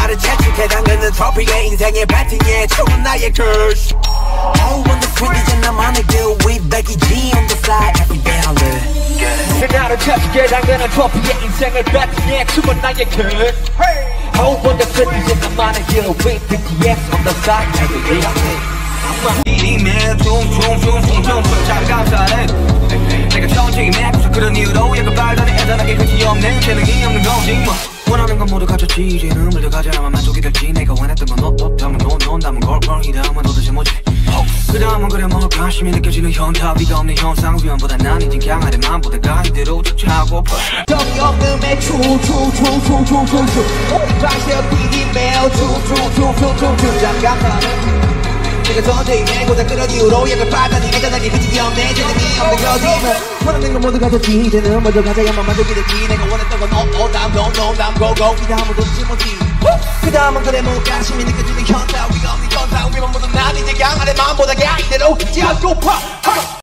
나를 채찍해 당근은 트로피에 인생의 배팅에 추운 나의 curse. Oh, on the swing 이제 나만의 길 with Becky G on the side every day I live. 나를 채찍해 당근은 트로피에 인생의 배팅에 추운 나의 curse. Oh, on the swing 이제 나만의 길 with BTS on the side every day I live. 이리면 퉁퉁퉁퉁퉁퉁 잘 감사해. 내가 천천히 내고서 그런 이유로 약간 발단에 애단하게 끝이 없는 재능이 없는 거지 뭐. 원하는 건 모두 가졌지 이제는 물려 가져야만 만족이 될지 내가 원했던 건 없다면 논다면 걸걸 이 다음은 도대체 뭐지. 그 다음은 그래 뭐 관심이 느껴지는 현타 위가 없는 현상 위험보다 난 이젠 강하대 맘보다 이대로 쫓아고파. 정이 없는 매출 방세 비디메일 잠깐만 내가 선택이 내고자 그런 이유로 약을 받다니 애잔하게 끝이 없네 재능이 없는 거지만 원하는 건 모두 가졌지 이제는 먼저 가져야만 만족이 될지 내가 원했던 건 다음 다음 go 이 다음은 도대체 뭐지. 그 다음은 그래 뭐 관심이 느껴지는 현상 위가 없는 현상 위만 보던 난 이제 강하대 마음보다 이대로 끝이 않고파.